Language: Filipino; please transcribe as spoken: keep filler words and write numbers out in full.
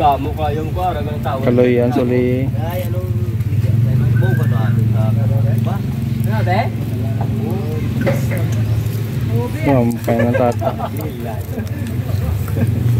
gamo kayo mo ka ragang tao. Kaloy yan suli. Ay anong mo ko na ba? Ano de? Oh, paano tata?